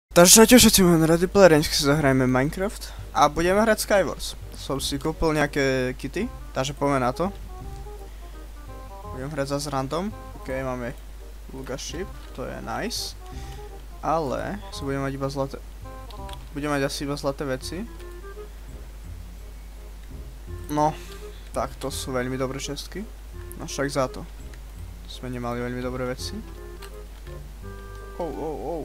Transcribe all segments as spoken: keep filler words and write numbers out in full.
Takže čaute všetci, môj Ready Player, dnes si zahrajeme Minecraft a budeme hrať Skywars. Som si kúpil nejaké kity, takže poďme na to. Budem hrať zase random. Ok, máme Ship, to je nice. Ale si budeme mať iba zlaté... Budeme mať asi iba zlaté veci. No, tak to sú veľmi dobré čestky. No však za to. Sme nemali veľmi dobré veci. Oh, oh, oh.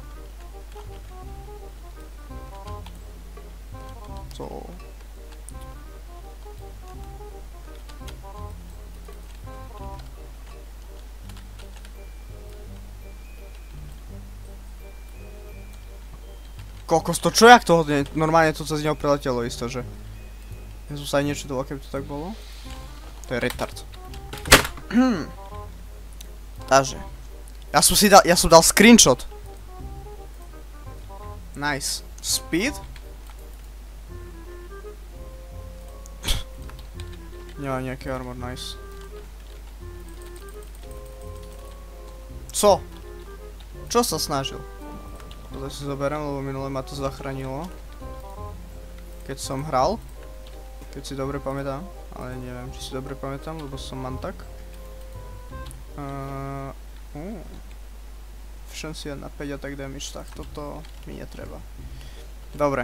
To... Kokos, to čo, jak to hodne? Normálne to cez neho preletelo isto, že? Ja som sa aj niečo dolo, keby to tak bolo. To je retard. Takže. Ja som si dal, ja som dal screenshot. Nice. Speed? Nemám nejaký armor, nice. Co? Čo sa snažil? Toto si zoberiem, lebo minule ma to zachránilo. Keď som hral. Keď si dobre pamätám. Ale neviem, či si dobre pamätám, lebo som mantak. Uh, uh. Efficiency na päť a tak damage, tak toto mi netreba. Dobre.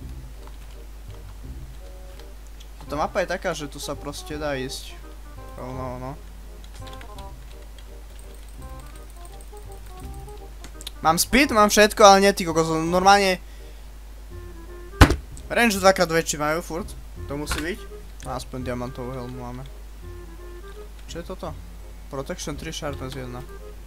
Tá mapa je taká, že tu sa proste dá ísť. No, no. Mám speed, mám všetko, ale nie ty kokos, normálne... Range dvakrát väčší majú furt, to musí byť. A aspoň diamantovú helmu máme. Čo je toto? Protection tri, Sharpness jedna.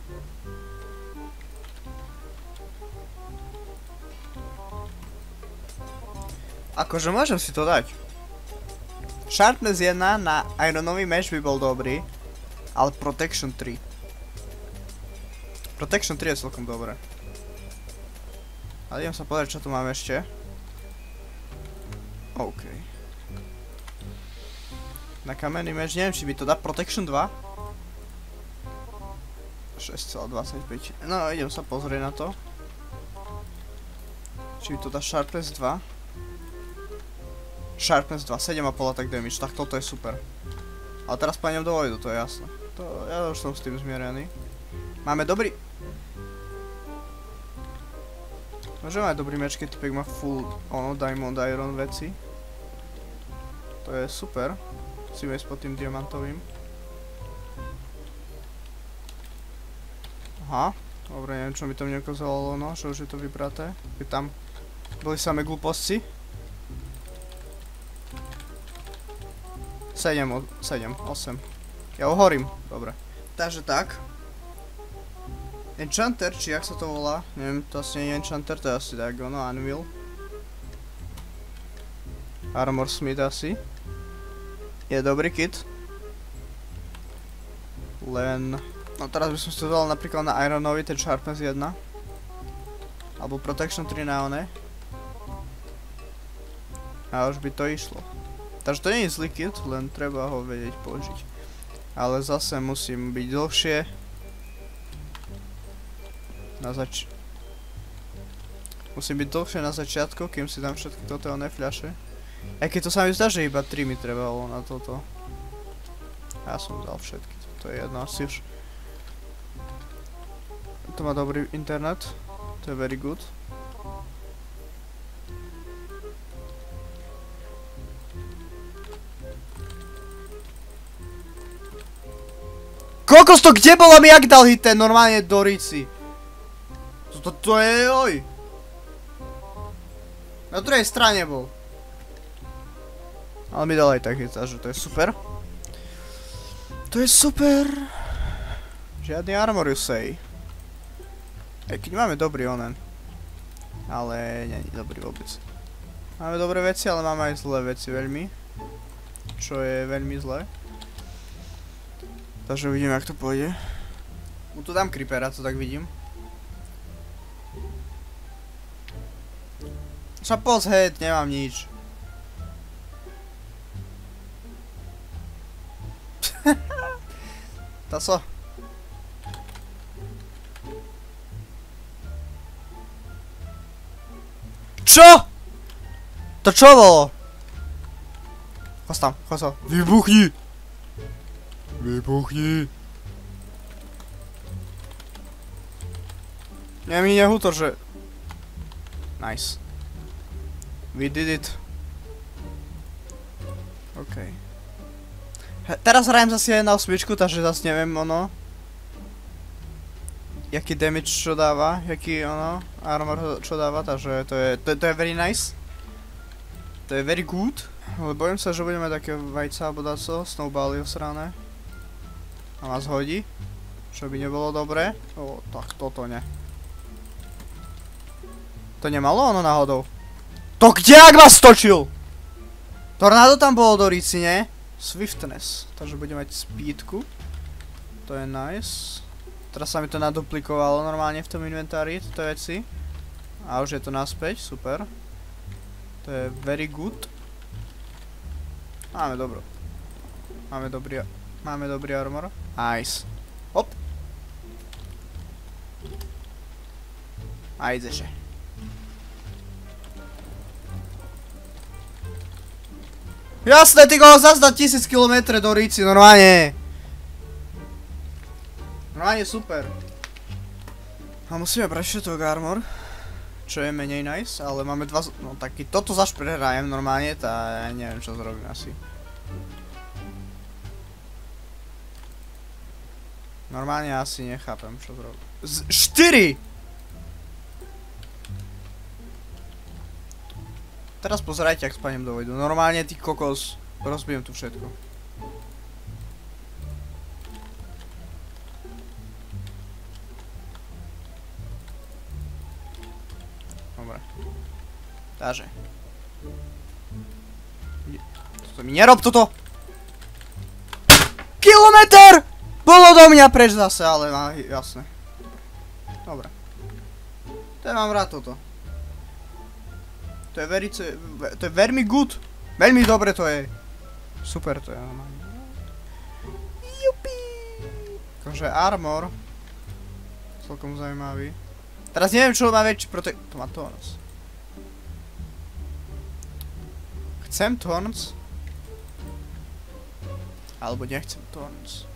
Akože môžem si to dať. Sharpness jedna na ironový mesh by bol dobrý, ale Protection tri. Protection tri je celkom dobré. Ale idem sa pozrieť, čo tu máme ešte. OK. Na kamenný mesh, neviem, či by to dá Protection dva. šesť celá dvadsaťpäť. No, idem sa pozrieť na to. Či by to dá Sharpness dva. Sharpness dva, sedem a pol attack damage, tak toto je super. Ale teraz pôjdem do voidu, to je jasné. To, ja už som s tým zmierený. Máme dobrý... Môžeme mať dobrý meč, keď typek má full, ono, diamond, iron veci. To je super. Musíme ísť pod tým diamantovým. Aha, dobre, neviem, čo mi to neukázalo, no, že už je to vybraté. Keď tam boli samé glúposti. sedem, sedem, osem. Ja ohorím, dobre. Takže tak. Enchanter, či jak sa to volá? Neviem, to asi nie je Enchanter, to je asi tak, ono, Anvil. Armor Smith asi. Je dobrý kit. Len... No teraz by som si to dal napríklad na Ironovi, ten Sharpness jedna. Alebo Protection tri na one. A už by to išlo. Takže to nie je zlý kit, len treba ho vedieť použiť. Ale zase musím byť dlhšie. Na zač... Musím byť dlhšie na začiatku, kým si dám všetky toto oné fľaše. Aj keď to sa mi zdá, že iba tri mi trebalo na toto. Ja som dal všetky, to je jedno asi už. To má dobrý internet, to je very good. Kokos, to kde bola mi, jak dal hit ten normálne do rici? Toto to je, oj. Na druhej strane bol. Ale mi dal aj tak hit, takže to je super. To je super. Žiadny armor, you say. Aj keď máme dobrý onen. Ale nie je dobrý vôbec. Máme dobré veci, ale máme aj zlé veci veľmi. Čo je veľmi zlé. Takže uvidím, jak to pôjde. Mu tu dám creepera, co tak vidím. Suppose head, nemám nič. Tá só. Čo? To čo bolo? Chos tam, chos tam. Vybuchni! Vybuchni! Nie mi nehútor, že... Nice. We did it. OK. He, teraz hrajem zase na osmičku, takže zase neviem ono. Jaký damage čo dáva, jaký ono, armor čo dáva, takže to je, to, to je very nice. To je very good. Ale bojím sa, že budeme také vajca alebo daco, snowbally osrané. A nás hodí. Čo by nebolo dobré. O, tak toto ne. To nemalo ono náhodou. To kde ak ma stočil? Tornádo tam bolo do ríci, ne? Swiftness. Takže budeme mať speedku. To je nice. Teraz sa mi to naduplikovalo normálne v tom inventári, tieto veci. A už je to naspäť, super. To je very good. Máme dobro. Máme dobrý, máme dobrý armor. Nice. Hop. A idzeže. Jasné, ty go zas dať tisíc kilometrov do ríci, normálne. Normálne super. A musíme brať všetok armor. Čo je menej nice, ale máme dva... No taký, toto zaš prehrajem normálne, tá ja neviem čo zrobím asi. Normálne asi nechápem čo zrobím. Z štyri! Teraz pozerajte, ak spadnem do vojdu. Normálne, ty kokos, rozbijem tu všetko. Dobre. Takže. Toto mi nerob toto! Kilometr! Bolo do mňa preč zase, ale má, jasné. Dobre. To mám rád toto. To je very, to je veľmi good. Veľmi dobre to je. Super to je normálne. Jupi. Akože armor. Celkom zaujímavý. Teraz neviem čo má väčší protek... To má Thorns. Chcem Thorns. Alebo nechcem Thorns.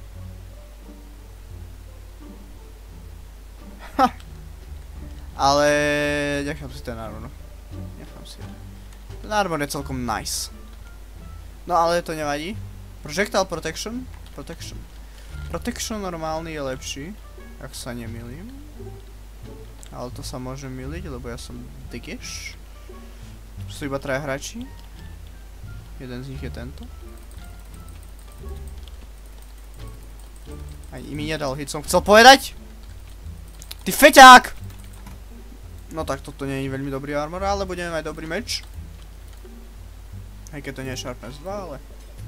Ha. Ale... nechám si ten armor. Nechám si. Ten armor je celkom nice. No ale to nevadí. Projectile protection. Protection. Protection normálny je lepší. Ak sa nemýlim. Ale to sa môže myliť, lebo ja som digeš. Sú iba traja hráči. Jeden z nich je tento. Ani mi nedal hit, som chcel povedať. Ty feťák! No tak toto nie je veľmi dobrý armor, ale budeme mať dobrý meč. Aj keď to nie je Sharpness dva, ale...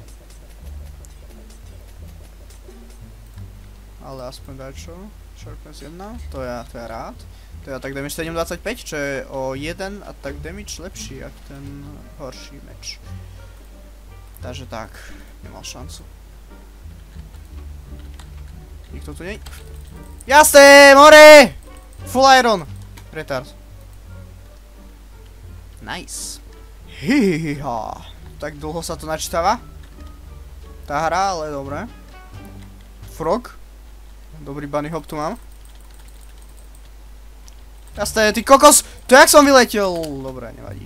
Ale aspoň dačo. Sharpness jedna, to ja, to ja rád. To je attack damage sedem dvadsaťpäť, čo je o jeden attack damage lepší, ako ten horší meč. Takže tak, nemal šancu. Nikto tu nie... Jasné, more! Full iron! Retard. Nice. Hihiha. Tak dlho sa to načítava. Tá hra, ale dobré. Frog. Dobrý bunny hop tu mám. Jasné, ty kokos! To jak som vyletel! Dobre, nevadí.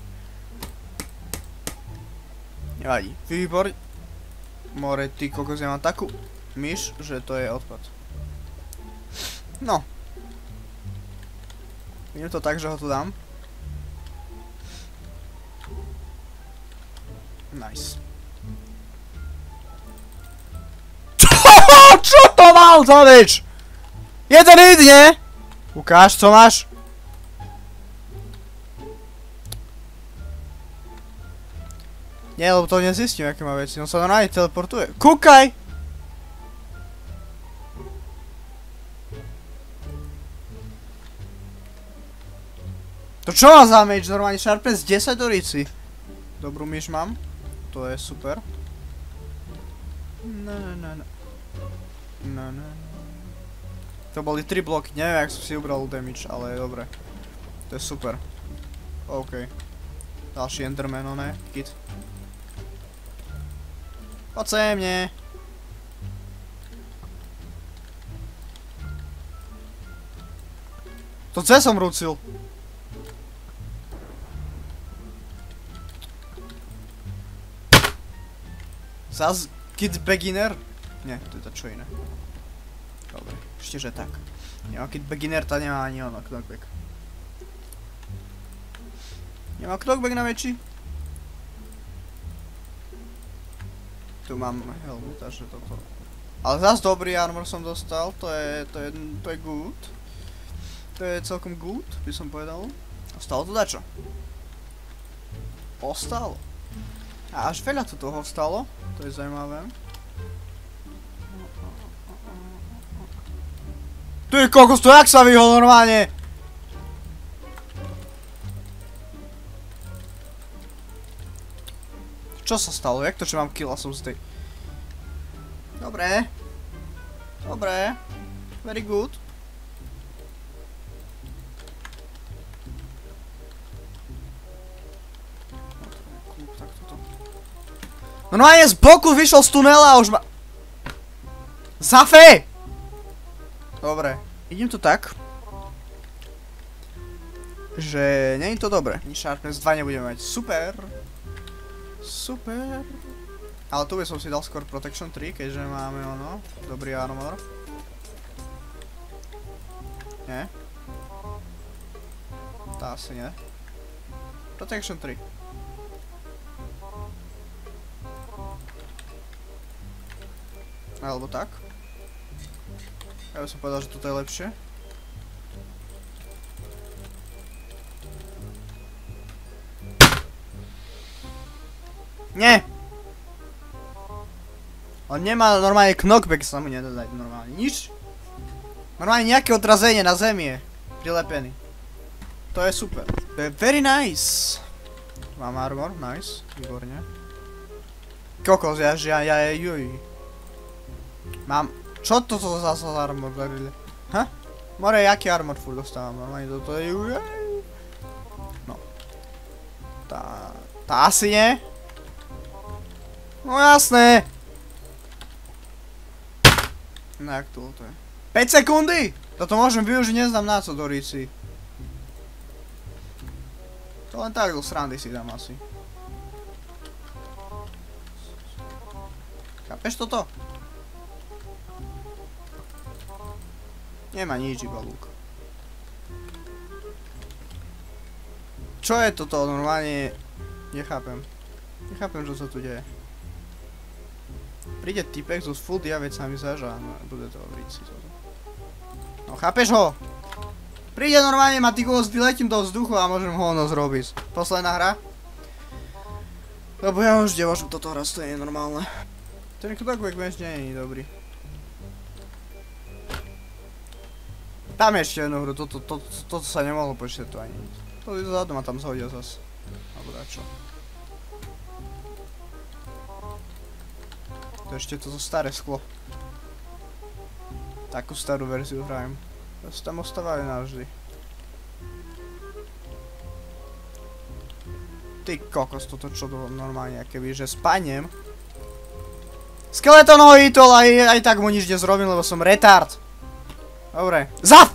Nevadí. Výbor. More, ty kokos, ja mám takú myš, že to je odpad. No. Vidím to tak, že ho tu dám. Nice. Čo to mal za meč? Jeden hit, nie? Ukáž, co máš? Nie, lebo to nezistím, aké má veci. On sa normálne teleportuje. Kúkaj! To čo má za meč? Normálne Sharpness desať do ríci. Dobrú myš mám. To je super. No, no, no, no. No, no. To boli tri bloky. Neviem, jak som si ubral damage, ale je dobre. To je super. OK. Ďalší Enderman, no ne, kit. Poď sem, nie. To C som rúcil. Zas kit beginner? Nie, to je to čo iné. Dobre, ešte že tak. Nemá kit beginner, tá nemá ani ono, knockback. Nemá knockback na meči? Tu mám helmu, takže toto. Ale zas dobrý armor som dostal, to je, to je, to je good. To je celkom good, by som povedal. Ostalo to dačo. Ostalo. A až veľa tu toho ostalo, to je zaujímavé. Ty kokos, to jak sa vyhol normálne? Čo sa stalo? Jak to, že mám kill a som z tej... Dobre. Dobre. Very good. Normálne z boku vyšiel z tunela a už ma... Zafe! Dobre. Idem to tak. Že nie je to dobre. Ni Sharpness dva nebudeme mať. Super. Super. Ale tu by som si dal skôr Protection tri, keďže máme ono. Dobrý armor. Nie. To asi nie. Protection tri. Alebo tak. Ja by som povedal, že toto je lepšie. Nie! On nemá normálne knockback, sa mu nedá dať normálne. Nič. Normálne nejaké odrazenie na zemi je prilepený. To je super. To je very nice. Mám armor, nice, výborne. Kokos, ja, ja, ja, juj. Mám... Čo toto za armor darili? Ha? More, jaký armor furt dostávam? Normálne toto je... No. Tá... Tá asi nie? No jasné! No jak to je? päť sekundy! Toto môžem využiť, neznám na co do ríci. To len tak do srandy si dám asi. Chápeš toto? Nemá nič, iba lúk. Čo je toto? Normálne... Nechápem. Nechápem, čo sa tu deje. Príde typek so full dia vecami zaža a bude to hovoriť si toto. No chápeš ho? Príde normálne, ma ty kokos, vyletím do vzduchu a môžem ho ono zrobiť. Posledná hra. Lebo ja už nemôžem toto hrať, to je normálne. Ten knockback bench nie je dobrý. Tam ešte jednu hru, toto, toto, toto sa nemohlo počítať to ani nič. To zadu ma tam zhodia zas. Alebo dačo. To ešte toto staré sklo. Takú starú verziu hrajem. To sa tam ostávajú navždy. Ty kokos, toto čo to normálne, keby že spanem. Skeleton hitol, aj, aj tak mu nič nezrobím, lebo som retard. Dobre. Za!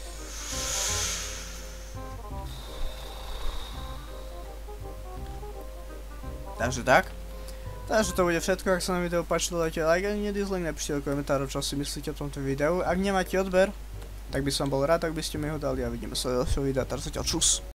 Takže tak. Takže to bude všetko, ak sa nám video páčilo, dajte like a nedislike, napíšte do komentárov, čo si myslíte o tomto videu. Ak nemáte odber, tak by som bol rád, ak by ste mi ho dali a vidíme sa v ďalšom videu. Takže zatiaľ čus.